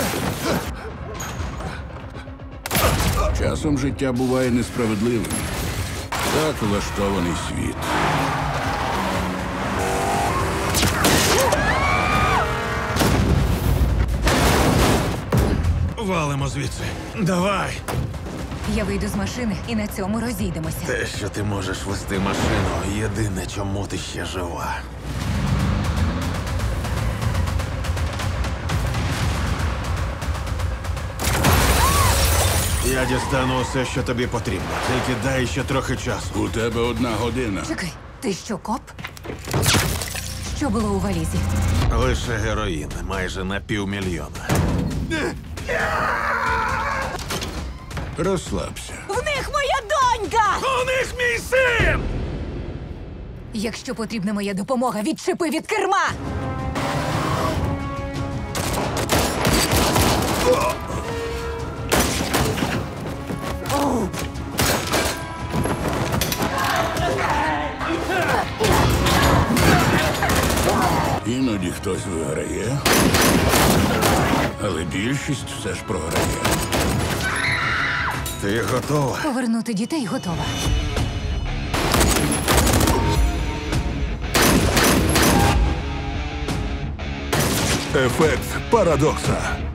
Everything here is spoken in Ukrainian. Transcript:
Часом життя буває несправедливим. Так влаштований світ. Валимо звідси. Давай! Я вийду з машини і на цьому розійдемося. Те, що ти можеш вести машину, єдине, чому ти ще жива. Я дістану усе, що тобі потрібно. Тільки дай ще трохи часу. У тебе 1 година. Чекай, ти що, коп? Що було у валізі? Лише героїн, майже на 500 000. Розслабся. В них моя донька! У них мій син! Якщо потрібна моя допомога, відчепи від керма! Іноді хтось виграє, але більшість все ж програє. Ти готова? Повернути дітей готова. Ефект парадокса.